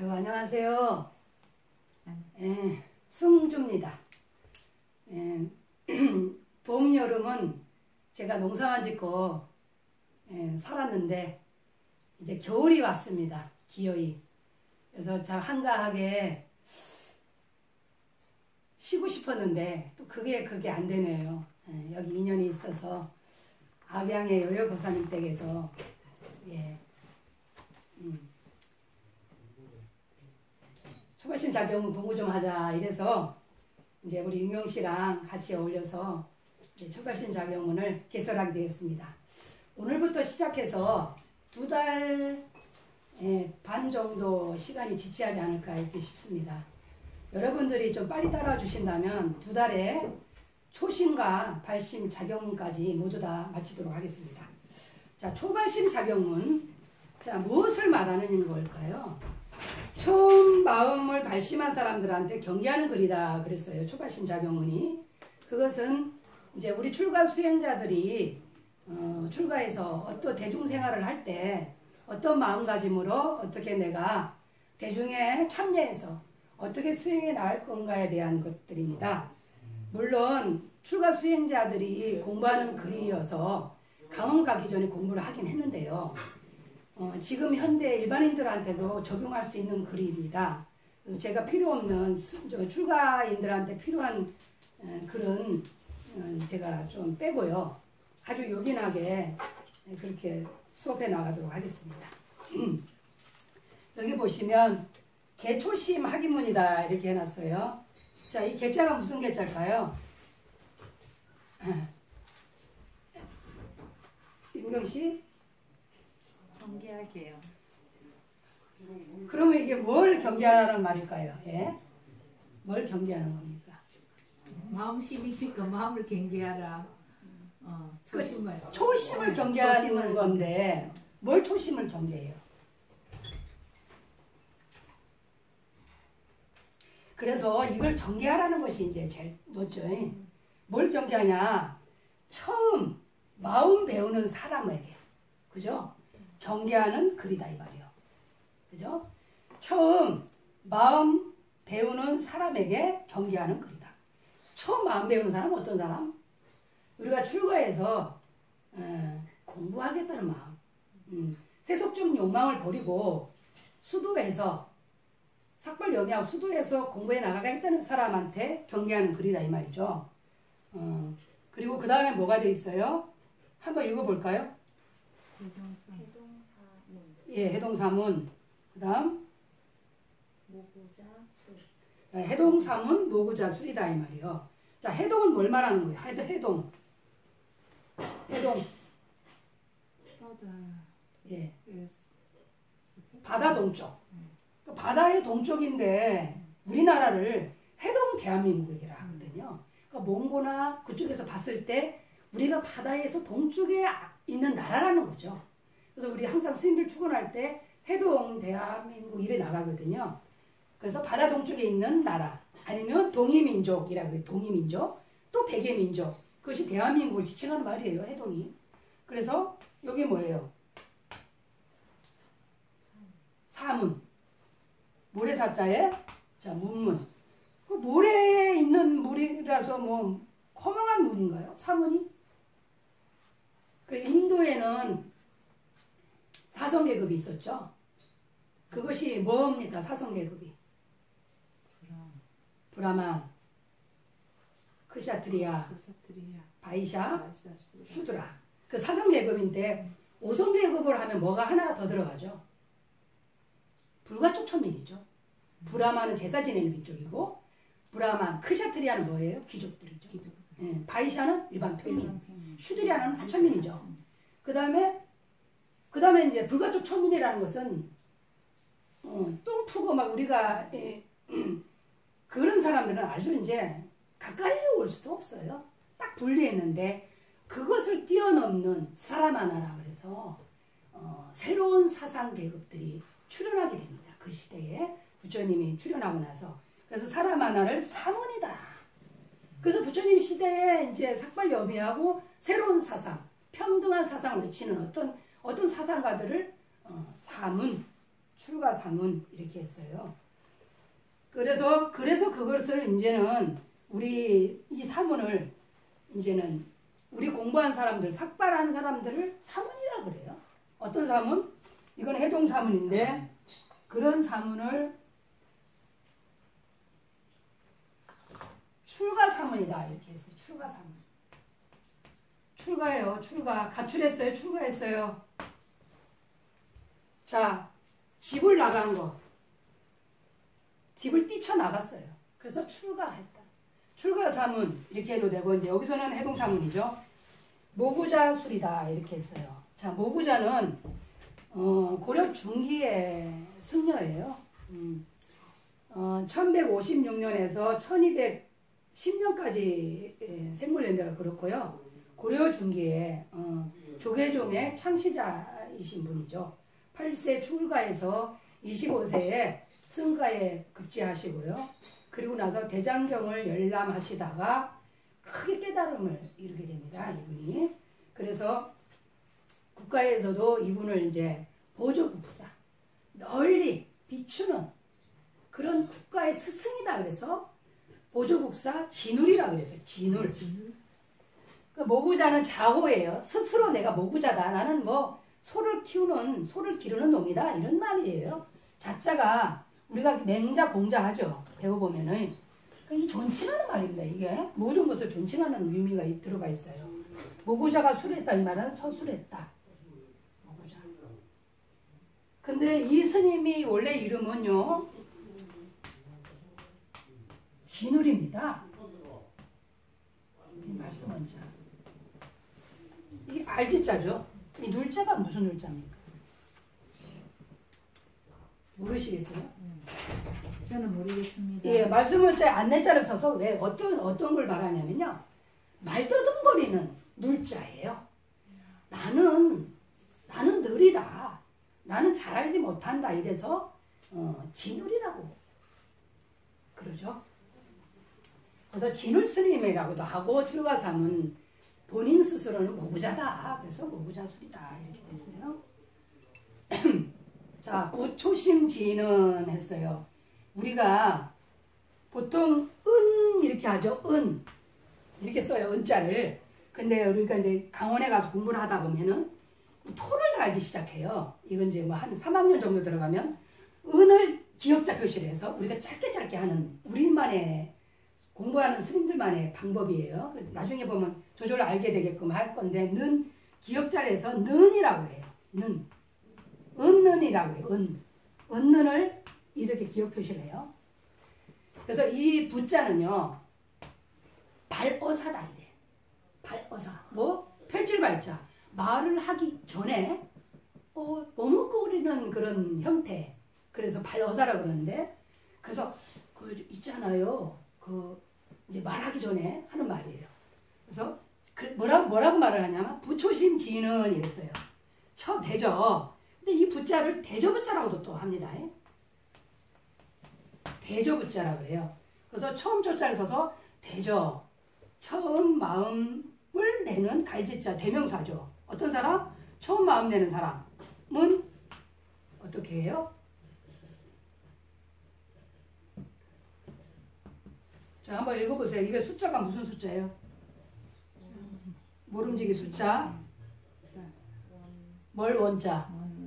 아이고, 안녕하세요. 승주입니다. 봄, 여름은 제가 농사만 짓고 살았는데 이제 겨울이 왔습니다. 기어이. 그래서 참 한가하게 쉬고 싶었는데 또 그게 안 되네요. 여기 인연이 있어서 악양의 여여보사님 댁에서 초발심 작용 공부 좀 하자 이래서 이제 우리 윤경 씨랑 같이 어울려서 초발심 작용문을 개설하게 되었습니다. 오늘부터 시작해서 2달 반 정도 시간이 지체하지 않을까 이렇게 싶습니다. 여러분들이 좀 빨리 따라와 주신다면 2달에 초심과 발심 작용문까지 모두 다 마치도록 하겠습니다. 자, 초발심 작용문. 자, 무엇을 말하는 걸까요? 처음 마음을 발심한 사람들한테 경계하는 글이다 그랬어요. 초발심 작용문이. 그것은 이제 우리 출가 수행자들이 출가해서 어떤 대중생활을 할 때 어떤 마음가짐으로 어떻게 내가 대중에 참여해서 어떻게 수행해 나갈 건가에 대한 것들입니다. 물론 출가 수행자들이 공부하는 글이어서 강원 가기 전에 공부를 하긴 했는데요. 지금 현대 일반인들한테도 적용할 수 있는 글입니다. 그래서 제가 필요 없는 출가인들한테 필요한 글은 제가 좀 빼고요. 아주 요긴하게 그렇게 수업해 나가도록 하겠습니다. 여기 보시면 개초심 학위문이다 이렇게 해놨어요. 자, 이 개자가 무슨 개자일까요? 윤경씨? 경계할게요. 그러면 이게 뭘 경계하라는 말일까요? 예? 뭘 경계하는 겁니까? 마음심이 있으니까 마음을 경계하라. 초심을. 초심을 경계하는 건데 뭘 초심을 경계해요? 그래서 이걸 경계하라는 것이 이제 제일 높죠. 뭘 경계하냐? 처음 마음 배우는 사람에게, 그죠? 경계하는 글이다 이 말이요. 그죠? 처음 마음 배우는 사람에게 경계하는 글이다. 처음 마음 배우는 사람은 어떤 사람? 우리가 출가해서 공부하겠다는 마음, 세속적 욕망을 버리고 수도해서 삭발염이하고 수도해서 공부해 나가겠다는 사람한테 경계하는 글이다 이 말이죠. 그리고 그 다음에 뭐가 돼 있어요? 한번 읽어볼까요? 예, 해동사문. 그 다음 모구자 술. 해동사문 모구자 술이다 이 말이요. 자, 해동은 뭘 말하는 거예요? 해동. 바다. 예. 바다 동쪽. 바다의 동쪽인데 우리나라를 해동 대한민국이라 하거든요. 그러니까 몽고나 그쪽에서 봤을 때 우리가 바다에서 동쪽에 있는 나라라는 거죠. 그래서 우리 항상 스님들 출근할 때 해동 대한민국 이래 나가거든요. 그래서 바다 동쪽에 있는 나라 아니면 동이민족이라고 해요. 동이민족 또 백예민족 그것이 대한민국을 지칭하는 말이에요. 해동이. 그래서 여기 뭐예요? 사문. 모래사자에 자 문문. 그 모래에 있는 물이라서 뭐 허망한 물인가요? 사문이? 그리고 인도에는 사성계급이 있었죠. 그것이 뭡니까? 사성계급이. 브라만, 크샤트리아, 바이샤, 슈드라. 그 사성계급인데 5성계급을 하면 뭐가 하나가 더 들어가죠? 불가촉 천민이죠. 브라만은 제사 지내는 민족이고 브라만, 크샤트리아는 뭐예요? 귀족들이죠. 예, 바이샤는 일반 평민, 슈드리아는 하천민이죠. 그 다음에 이제 불가촉 천민이라는 것은 똥푸고 막 우리가 그런 사람들은 아주 이제 가까이 올 수도 없어요. 딱 분리했는데 그것을 뛰어넘는 사람 하나라 그래서 새로운 사상 계급들이 출현하게 됩니다. 그 시대에 부처님이 출현하고 나서 그래서 사람 하나를 사문이다. 그래서 부처님 시대에 이제 삭발여비하고 새로운 사상, 평등한 사상을 외치는 어떤 사상가들을 사문, 출가사문 이렇게 했어요. 그래서 그것을 이제는 우리 이 사문을 이제는 우리 공부한 사람들, 삭발한 사람들을 사문이라 그래요. 어떤 사문? 이건 해동 사문인데 그런 사문을 출가 사문이다 이렇게 했어요. 출가 사문. 출가예요. 출가. 가출했어요. 출가했어요. 자, 집을 나간 거. 집을 뛰쳐나갔어요. 그래서 출가했다. 출가 사문 이렇게 해도 되고 이제 여기서는 해동 사문이죠. 모구자 술이다 이렇게 했어요. 자, 모구자는 고려 중기의 승려예요. 1156년에서 1210년까지 생물연대가 그렇고요. 고려 중기에 조계종의 창시자이신 분이죠. 8세 출가해서 25세에 승가에 급제하시고요. 그리고 나서 대장경을 열람하시다가 크게 깨달음을 이루게 됩니다. 이분이. 그래서 국가에서도 이분을 이제 보조국사, 널리 비추는 그런 국가의 스승이다 그래서 보조국사 진울이라 그랬어요. 진울. 그러니까 모구자는 자호예요. 스스로 내가 모구자다. 나는 뭐 소를 기르는 놈이다. 이런 말이에요. 자자가 우리가 맹자 공자 하죠. 배워보면은. 이 존칭하는 말입니다. 이게 모든 것을 존칭하는 의미가 들어가 있어요. 모구자가 술했다 이 말은 서술했다. 모구자. 근데 이 스님이 원래 이름은요 진울입니다. 이 말씀은 자. 이 알지자죠. 이 눌자가 무슨 눌자입니까? 모르시겠어요? 저는 모르겠습니다. 예, 말씀을자에 안내자를 써서 왜 어떤 걸 말하냐면요. 말떠듬거리는 눌자예요. 나는 느리다. 나는 잘 알지 못한다. 이래서 진울이라고 그러죠. 그래서 진울 스님이라고도 하고 출가삼은 본인 스스로는 모구자다. 그래서 모구자술이다. 이렇게 됐어요. 자, 부초심지는 했어요. 우리가 보통 은 이렇게 하죠. 은 이렇게 써요. 은자를. 근데 우리가 이제 강원에 가서 공부를 하다 보면은 토를 달기 시작해요. 이건 이제 뭐 한 3학년 정도 들어가면 은을 기역자 표시를 해서 우리가 짧게 하는 우리만의 공부하는 스님들만의 방법이에요. 나중에 보면 저절로 알게 되게끔 할 건데 는 기역자를 해서 는이라고 해요. 는. 은는이라고 해요. 은는을 이렇게 기억 표시를 해요. 그래서 이 부자는요. 발어사다 이래. 발어사. 뭐? 펼칠 발자. 말을 하기 전에 머뭇거리는 그런 형태. 그래서 발어사라 그러는데 그래서 그 있잖아요. 이제 말하기 전에 하는 말이에요. 그래서 뭐라고 말을 하냐면 부초심지는 이랬어요. 대저. 근데 이 부자를 대저부자라고도 또 합니다. 대저부자라고 해요. 그래서 처음 조자를 써서 대저. 처음 마음을 내는 갈지자 대명사죠. 어떤 사람? 처음 마음 내는 사람은 어떻게 해요? 자, 한번 읽어보세요. 이게 숫자가 무슨 숫자예요? 모름지기 숫자. 뭘 원자?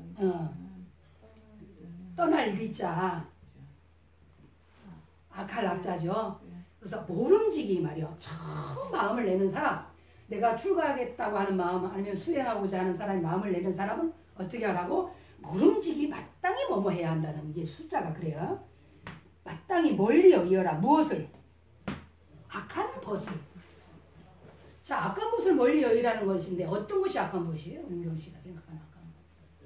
떠날 리자. 아칼 앞자죠. 그래서 모름지기 말이요. 처음 마음을 내는 사람. 내가 출가하겠다고 하는 마음 아니면 수행하고자 하는 사람이 마음을 내는 사람은 어떻게 하라고? 모름지기 마땅히 뭐뭐 해야 한다는 이게 숫자가 그래요. 마땅히 멀리요 이어라. 무엇을? 악한 벗을. 자, 악한 벗을 멀리 여의라는 것인데 어떤 것이 악한 벗이에요? 은경 씨가 생각하는 악한 벗.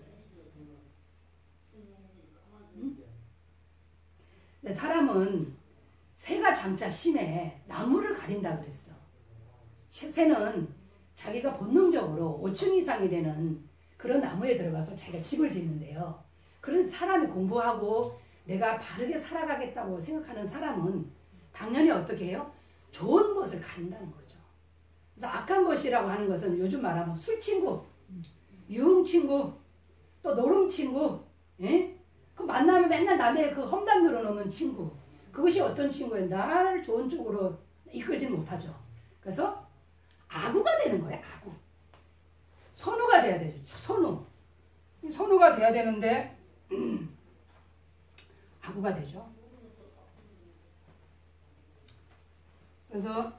근데 사람은 새가 장차 심해 나무를 가린다 그랬어. 새는 자기가 본능적으로 5층 이상이 되는 그런 나무에 들어가서 자기가 집을 짓는데요. 그런 사람이 공부하고 내가 바르게 살아가겠다고 생각하는 사람은 당연히 어떻게 해요? 좋은 것을 가린다는 거죠. 그래서 악한 것이라고 하는 것은 요즘 말하면 술 친구, 유흥 친구, 또 노름 친구, 예? 그 만나면 맨날 남의 그 험담 늘어놓는 친구. 그것이 어떤 친구예요? 나를 좋은 쪽으로 이끌지는 못하죠. 그래서 아구가 되는 거예요. 아구. 선우가 돼야 되죠. 선우. 선우가 돼야 되는데 아구가 되죠. 그래서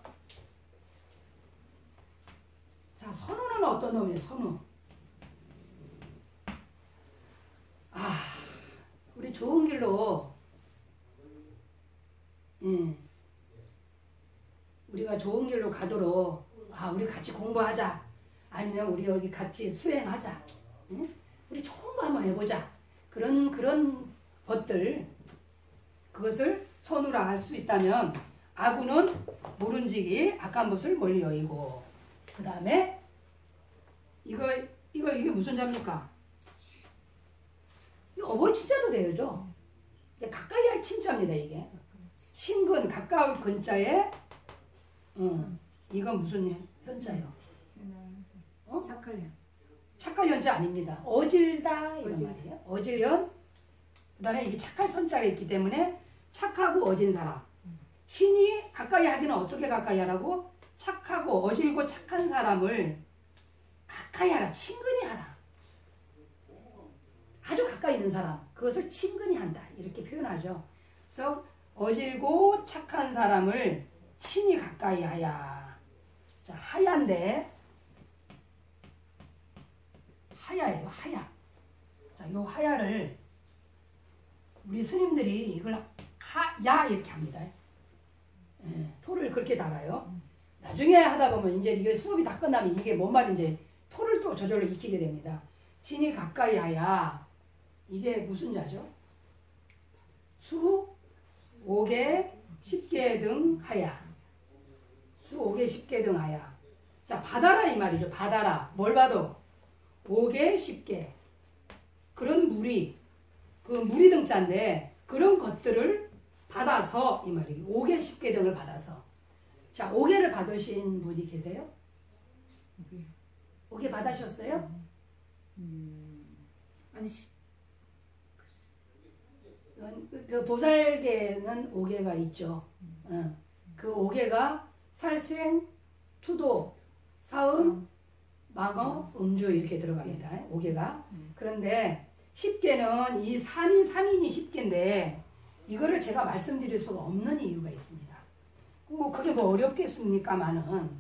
자, 선우는 어떤 놈이에요? 선우. 우리 좋은 길로 우리가 좋은 길로 가도록 우리 같이 공부하자. 아니면 우리 여기 같이 수행하자. 우리 좋은 거 한번 해보자. 그런 것들 그것을 선우라 할 수 있다면 아구는 모른지기 악한 것을 멀리 여의고 그 다음에 이게 무슨 자입니까? 어버이 친자도 되죠. 가까이 할 친자입니다. 이게 친근 가까울 근자에 이건 무슨 현자예요? 착할 현. 착할 현자 아닙니다. 어질다 이런 말이에요. 어질현. 그 다음에 이게 착할 선자가 있기 때문에 착하고 어진 사람. 친히 가까이 하기는 어떻게 가까이 하라고? 착하고 어질고 착한 사람을 가까이 하라. 친근히 하라. 아주 가까이 있는 사람. 그것을 친근히 한다. 이렇게 표현하죠. 그래서 어질고 착한 사람을 친히 가까이 하야. 자, 하야인데 하야예요. 하야. 자, 요 하야를 우리 스님들이 이걸 하야 이렇게 합니다. 토를 그렇게 달아요. 나중에 하다 보면 이제 이게 수업이 다 끝나면 이게 뭔 말인지 토를 또 저절로 익히게 됩니다. 친히 가까이 하야. 이게 무슨 자죠? 수, 오개, 십계 등 하야. 수, 오개, 십계 등 하야. 자, 받아라 이 말이죠. 받아라. 뭘 받아? 오개, 십계. 그런 무리, 그 무리 등자인데 그런 것들을 받아서 이 말이에요. 오개, 십계 등을 받아서. 자, 오개를 받으신 분이 계세요? 오개 받으셨어요? 아니 그 보살계는 오개가 있죠. 그 오개가 살생, 투도, 사음, 망어, 음주 이렇게 들어갑니다. 오개가. 그런데 십계는 이 3인 3인이 십계인데 이거를 제가 말씀드릴 수가 없는 이유가 있습니다. 뭐 그게 뭐 어렵겠습니까마는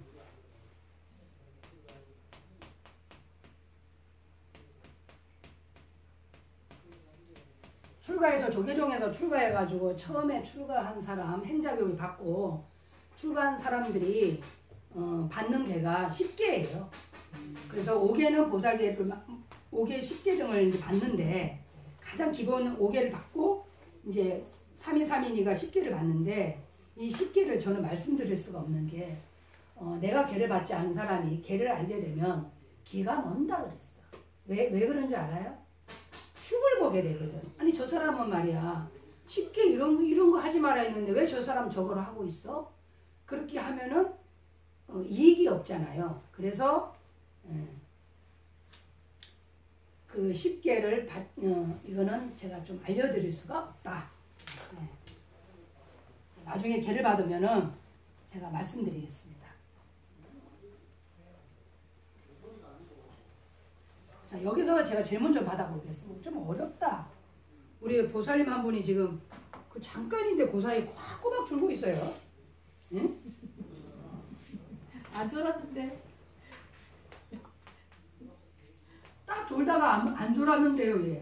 출가해서 조계종에서 출가해가지고 처음에 출가한 사람 행자교육 받고 출가한 사람들이 받는 개가 10개예요. 그래서 5개는 보살계를 5개 10개 등을 이제 받는데 가장 기본 5개를 받고 이제 3인 3인이가 10개를 받는데 이 10개를 저는 말씀드릴 수가 없는 게 내가 개를 받지 않은 사람이 개를 알게 되면 기가 먼다 그랬어. 왜 그런 줄 알아요? 흉을 보게 되거든. 아니 저 사람은 말이야 쉽게 이런 거 하지 마라 했는데 왜 저 사람 저걸 하고 있어? 그렇게 하면은 이익이 없잖아요. 그래서 그 10개를 이거는 제가 좀 알려드릴 수가 없다. 나중에 개를 받으면은 제가 말씀드리겠습니다. 자, 여기서 제가 질문 좀 받아보겠습니다. 좀 어렵다. 우리 보살님 한 분이 지금 그 잠깐인데 고사에 꼬박 줄고 있어요. 응? 안 졸았는데. 딱 졸다가 안 졸았는데요, 얘.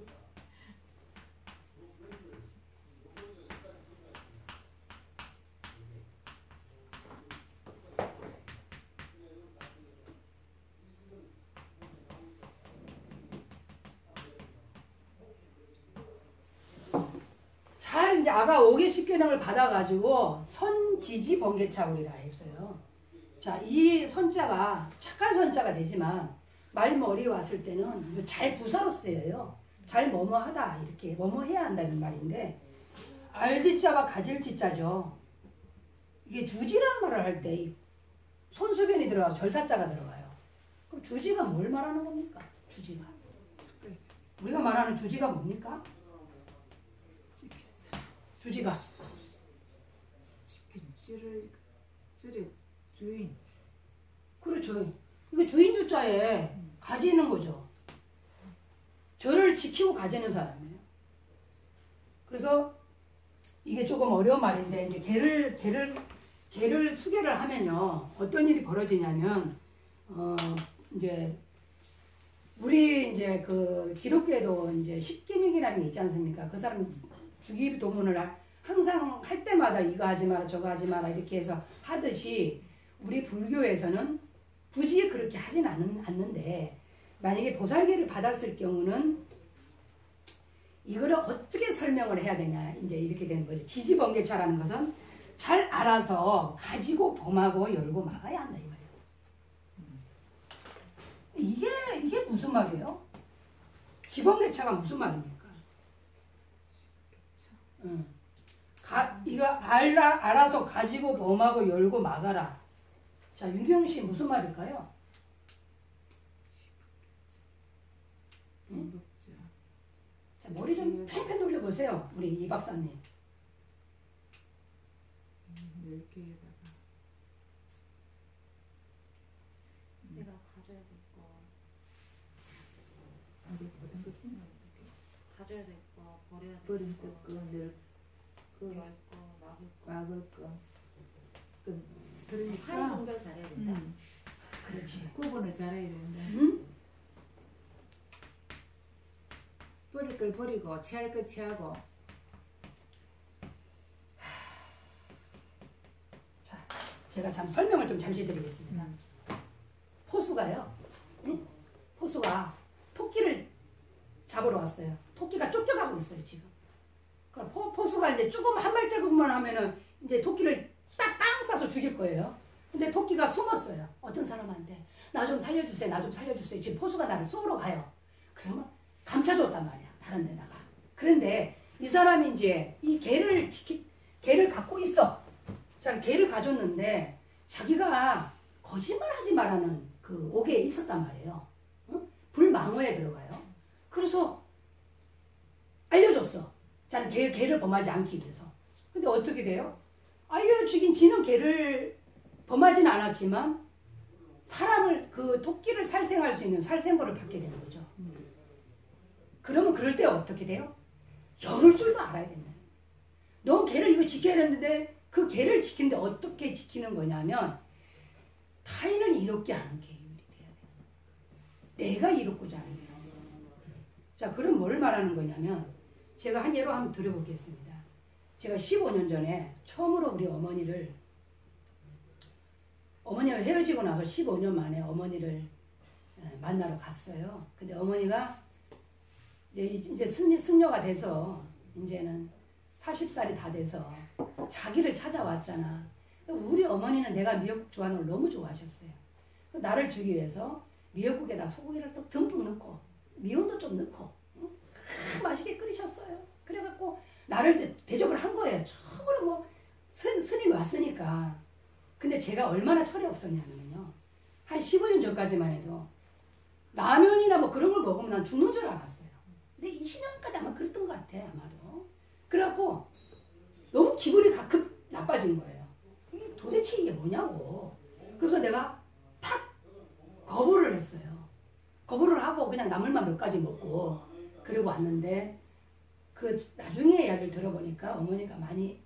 잘 이제 아가 5개 10개능을 받아가지고 선지지 번개차오리라 했어요. 자, 이 선자가 착할 선자가 되지만 말머리 왔을 때는 잘 부사로 쓰여요. 잘 뭐뭐하다 이렇게 뭐뭐해야 한다는 말인데 알지자와 가질지자죠. 이게 주지라는 말을 할 때 손수변이 들어가서 절사자가 들어가요. 그럼 주지가 뭘 말하는 겁니까? 주지가. 우리가 말하는 주지가 뭡니까? 주지가. 찌를 주인. 그렇죠. 이거 주인 주자에 가지는 거죠. 저를 지키고 가지는 사람이에요. 그래서 이게 조금 어려운 말인데 이제 개를 수개를 하면요 어떤 일이 벌어지냐면 이제 우리 이제 그 기독교에도 이제 십계명이라는 게 있지 않습니까? 그 사람 주기 도문을 항상 할 때마다 이거 하지 마라 저거 하지 마라 이렇게 해서 하듯이 우리 불교에서는 굳이 그렇게 하진 않는데 만약에 보살계를 받았을 경우는 이거를 어떻게 설명을 해야 되냐 이제 이렇게 되는 거죠. 지지번개차라는 것은 잘 알아서 가지고 범하고 열고 막아야 한다 이 말이에요. 이게 무슨 말이에요? 지번개차가 무슨 말입니까? 이거 알아서 가지고 범하고 열고 막아라. 자, 윤경 씨 무슨 말일까요? 응? 자, 머리 좀 팽팽 돌려보세요. 우리 이 박사님. 10개에다가 내가 가져야 될 거. 어떤 거지? 가져야 될 거, 버려야 될 버릴 거, 거, 늘 열 거, 막을 거. 막을 거. 할인 그러니까 분별 잘해야 된다. 그렇지. 구분을 잘해야 된다. 응? 버릴 걸 버리고 취할 걸 취하고. 자, 제가 설명을 좀 잠시 드리겠습니다. 포수가요. 응? 포수가 토끼를 잡으러 왔어요. 토끼가 쫓겨가고 있어요 지금. 그러니까 포수가 이제 조금 한 발자국만 하면은 이제 토끼를 딱 빵 쏴서 죽일 거예요. 근데 토끼가 숨었어요. 어떤 사람한테 나 좀 살려주세요. 나 좀 살려주세요. 지금 포수가 나를 쏘러 가요. 그러면 감춰줬단 말이야. 다른 데다가. 그런데 이 사람이 이제 이 개를 갖고 있어. 자, 개를 가졌는데 자기가 거짓말하지 말라는 그 옥에 있었단 말이에요. 응? 불망어에 들어가요. 그래서 알려줬어. 자는 개를 범하지 않기 위해서. 근데 어떻게 돼요? 알려주긴 지는 개를 범하진 않았지만 사람을 그 토끼를 살생할 수 있는 살생고를 받게 되는 거죠. 그러면 그럴 때 어떻게 돼요? 열을 줄도 알아야 된다. 너 개를 이거 지켜야 되는데 그 개를 지키는데 어떻게 지키는 거냐면 타인을 이롭게 하는 계율이 돼야 돼요. 내가 이롭고자 하는 계율. 자, 그럼 뭘 말하는 거냐면 제가 한 예로 한번 들어보겠습니다. 제가 15년 전에 처음으로 우리 어머니가 헤어지고 나서 15년 만에 어머니를 만나러 갔어요. 근데 어머니가 이제 승려가 돼서 이제는 40살이 다 돼서 자기를 찾아왔잖아. 우리 어머니는 내가 미역국 좋아하는 걸 너무 좋아하셨어요. 나를 주기 위해서 미역국에다 소고기를 또 듬뿍 넣고 미원도 좀 넣고 맛있게 끓이셨어요. 그래갖고 나를 대접을 한 거예요. 처음으로 뭐 스님이 왔으니까. 근데 제가 얼마나 철이 없었냐면요. 한 15년 전까지만 해도 라면이나 뭐 그런 걸 먹으면 난 죽는 줄 알았어요. 근데 20년까지 아마 그랬던 것 같아 아마도. 그래갖고 너무 기분이 가끔 나빠진 거예요. 도대체 이게 뭐냐고. 그래서 내가 탁 거부를 했어요. 거부를 하고 그냥 나물만 몇 가지 먹고 그러고 왔는데 그 나중에 이야기를 들어보니까 어머니가 많이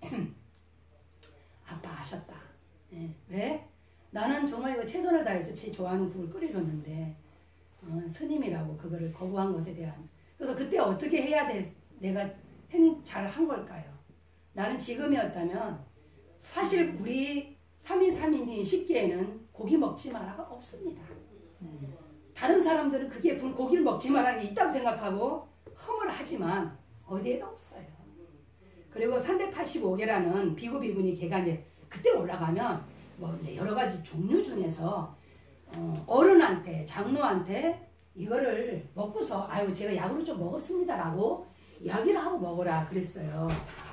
아파하셨다. 네. 왜? 나는 정말 이거 최선을 다해서 제 좋아하는 국을 끓여줬는데 스님이라고 그거를 거부한 것에 대한. 그래서 그때 어떻게 해야 내가 잘한 걸까요? 나는 지금이었다면 사실 우리 3인 식기에는 고기 먹지 마라가 없습니다. 다른 사람들은 그게 고기를 먹지 말라는 게 있다고 생각하고 흠을 하지만 어디에도 없어요. 그리고 385개라는 비구비구니 개가 이제 그때 올라가면 뭐 여러 가지 종류 중에서 어른한테 장로한테 이거를 먹고서 아유 제가 약으로 좀 먹었습니다라고 이야기를 하고 먹어라 그랬어요.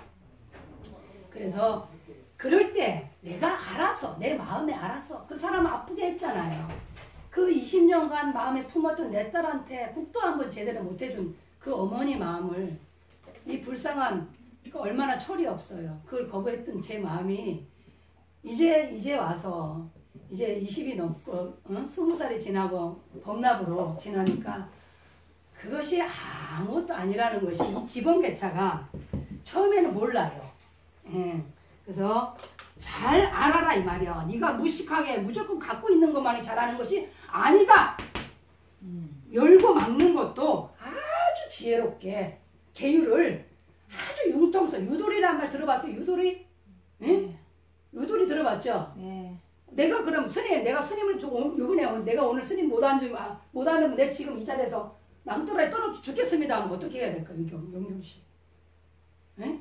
그래서 그럴 때 내가 알아서 내 마음에 알아서 그 사람 아프게 했잖아요. 그 20년간 마음에 품었던 내 딸한테 국도 한번 제대로 못해준 그 어머니 마음을 이 불쌍한 그러니까 얼마나 철이 없어요. 그걸 거부했던 제 마음이 이제 와서 이제 20이 넘고 20살이 지나고 범납으로 지나니까 그것이 아무것도 아니라는 것이 이 지번개차가 처음에는 몰라요. 예. 그래서 잘 알아라 이 말이야. 네가 무식하게 무조건 갖고 있는 것만이 잘하는 것이 아니다. 열고 막는 것도 아주 지혜롭게 계율을 아주 융통성. 유도리란 말 들어봤어요? 유도리? 예? 네. 유도리 들어봤죠? 네. 내가 그럼 내가 스님을 요번에 내가 오늘 스님 못 앉으면 내 지금 이 자리에서 남도라에 떨어져 죽겠습니다 하면 어떻게 해야 될까? 용용씨. 예?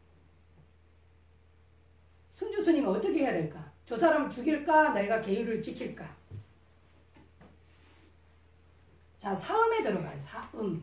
승주 스님이 어떻게 해야 될까? 저 사람을 죽일까? 내가 계율을 지킬까? 자, 사음에 들어가요. 사음.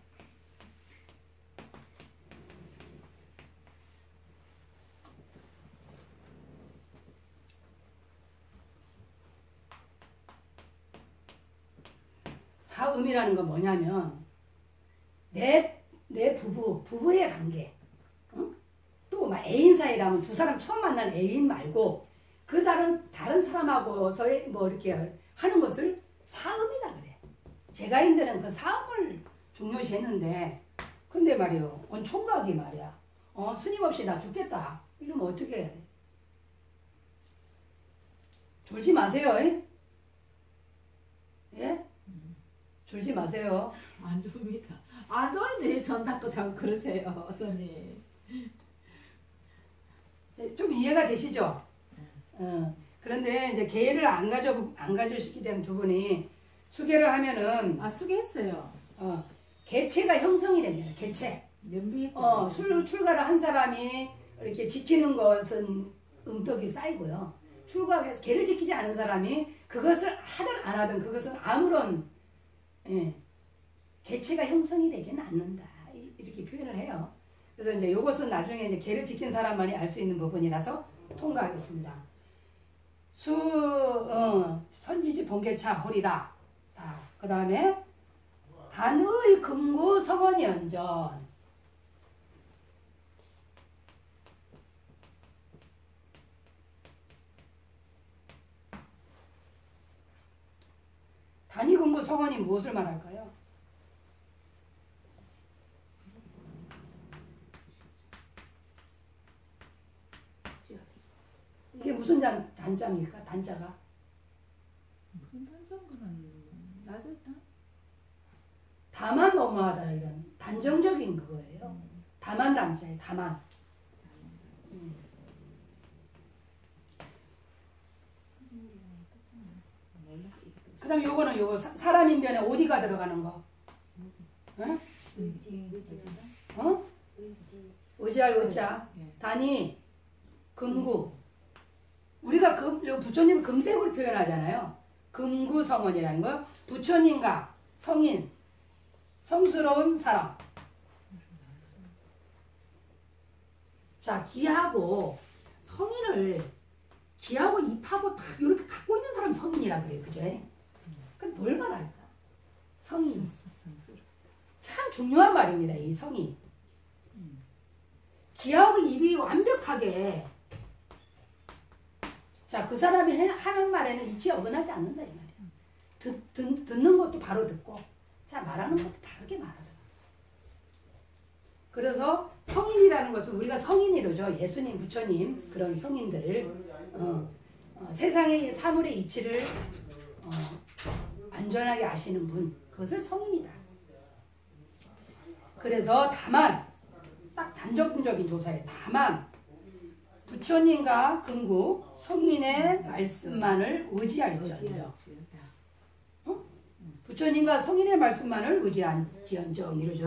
사음이라는 건 뭐냐면 내 부부의 관계, 또 막 애인 사이라면 두 사람 처음 만난 애인 말고 그 다른 사람하고서의 뭐 이렇게 하는 것을 사음이다 그래. 제가인들은 그 사음을 중요시했는데 근데 말이요 온 총각이 말이야 스님 없이 나 죽겠다 이러면 어떻게 해야 돼? 졸지 마세요. 예? 졸지 마세요. 안 좋습니다. 안 좋은데 전 닦고 자꾸 그러세요, 선님. 네, 좀 이해가 되시죠? 그런데 이제 계를 안 가져오시기 때문에 두 분이 수계를 하면은 수계했어요. 개체가 형성이 됩니다. 개체. 연비했죠. 출가를 한 사람이 이렇게 지키는 것은 음덕이 쌓이고요. 출가해서 개를 지키지 않은 사람이 그것을 하든 안 하든 그것은 아무런 개체가 형성이 되지는 않는다. 이렇게 표현을 해요. 그래서 이제 이것은 나중에 이제 개를 지킨 사람만이 알 수 있는 부분이라서 통과하겠습니다. 선지지 번개차 홀이다. 그 다음에 단의 금구 성원이 연전. 단위 금구 성원이 무엇을 말할까요? 이게 무슨 단자입니까? 단자가? 무슨 단정거는 낮을 단? 다만 너무하다 이런 단정적인 그거예요. 다만 단자예요. 다만. 그 다음에 요거는 요거 사람 인변에 어디가 들어가는 거? 응? 의지할 의자. 단위 금구. 우리가 부처님을 금색으로 표현하잖아요. 금구성원이라는 거. 부처님과 성인, 성스러운 사람. 자, 기하고 성인을 기하고 입하고 다 이렇게 갖고 있는 사람이 성인이라 그래요. 그죠? 그럼 뭘 말할까? 성인. 참 중요한 말입니다. 이 성인. 기하고 입이 완벽하게 자, 그 사람이 하는 말에는 이치 어긋나지 않는다 이 말이야. 듣는 것도 바로 듣고 자 말하는 것도 바르게 말하더라. 그래서 성인이라는 것은 우리가 성인이로죠. 예수님, 부처님 그런 성인들을 세상의 사물의 이치를 안전하게 아시는 분 그것을 성인이다. 그래서 다만 딱 단정적인 조사에 다만 부처님과 금구 성인의 말씀만을 의지할지언정. 부처님과 성인의 말씀만을 의지할지언정 이러죠.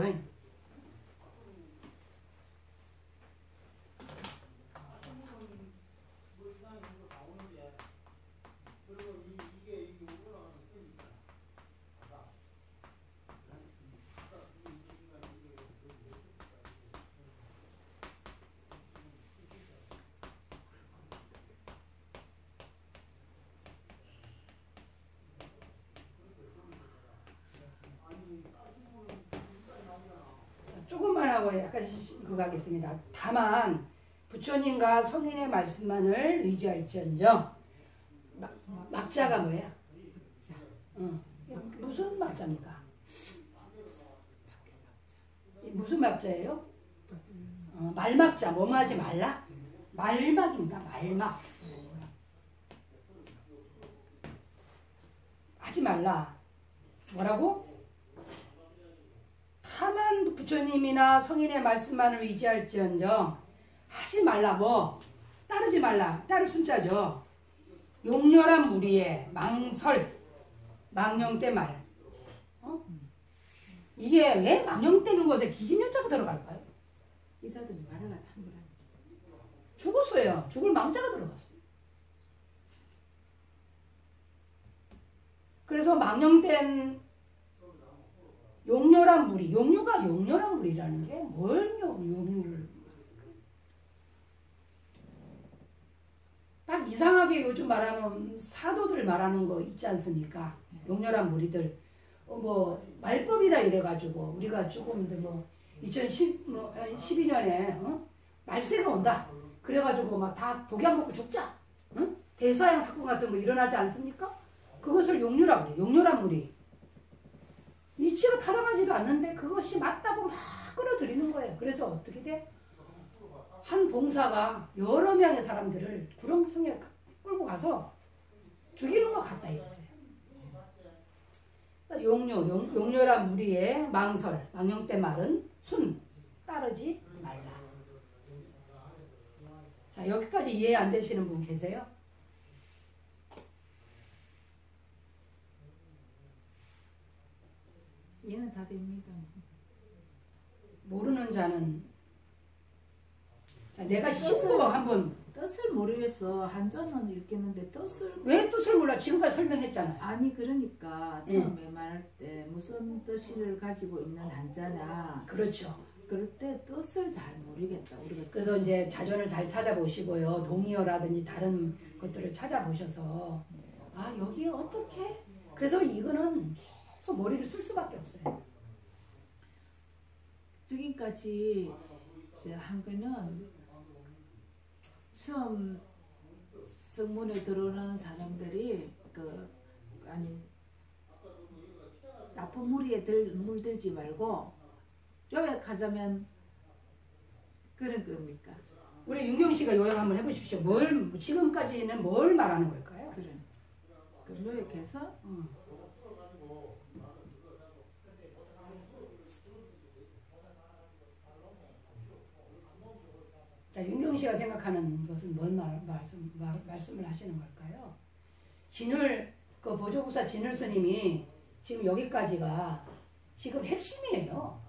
부처님하고 약간 그거 하겠습니다. 다만 부처님과 성인의 말씀만을 의지할지언정 막자가 뭐야? 무슨 막자입니까? 무슨 막자예요? 말막자. 뭐뭐 하지 말라? 말막입니다. 말막. 하지 말라. 뭐라고? 다만 부처님이나 성인의 말씀만을 의지할지언정 하지 말라. 뭐? 따르지 말라. 따를 순자죠. 용렬한 무리에 망설, 망령때 말. 이게 왜 망령때는 것에 기진요자가 들어갈까요? 이사들이 말을 한 거라. 죽었어요. 죽을 망자가 들어갔어요. 그래서 망령된 용렬한 무리, 용렬한 무리라는 게 뭘 용렬을 딱 이상하게 요즘 말하는 사도들 말하는 거 있지 않습니까? 용렬한 무리들 뭐 말법이다 이래가지고 우리가 조금 뭐 2012년에 말세가 온다 그래가지고 막 다 독약 먹고 죽자 대서양 사건 같은 거 일어나지 않습니까? 그것을 용렬한 무리, 용렬한 무리 이치가 타당하지도 않는데 그것이 맞다고 막 끌어들이는 거예요. 그래서 어떻게 돼? 한 봉사가 여러 명의 사람들을 구렁텅이에 끌고 가서 죽이는 것 같다 이랬어요. 용렬한 무리의 망설, 망령때 말은 순, 따르지 말라. 자, 여기까지 이해 안 되시는 분 계세요? 얘는 다 됩니다. 모르는 자는 자, 내가 신고 한번 뜻을 모르겠어. 한자는 읽겠는데 뜻을 왜 뜻을 몰라? 지금까지 설명했잖아요. 아니 그러니까 처음에 말할 때 무슨 뜻을 가지고 있는 한자냐 그렇죠. 그럴 때 뜻을 잘 모르겠다. 우리가 그래서 이제 자전을 잘 찾아보시고요. 동의어라든지 다른 것들을 찾아보셔서 아 여기 어떻게? 그래서 이거는 계속 머리를 쓸 수밖에 없어요. 지금까지 한 거는 처음 성문에 들어오는 사람들이 아니 나쁜 무리에 물들지 말고 요약하자면 그런 겁니까? 우리 윤경 씨가 요약 한번 해보십시오. 지금까지는 뭘 말하는 걸까요? 그래. 그 요약해서 자, 윤경 씨가 생각하는 것은 뭔 말씀을 하시는 걸까요? 보조구사 진을 스님이 지금 여기까지가 지금 핵심이에요.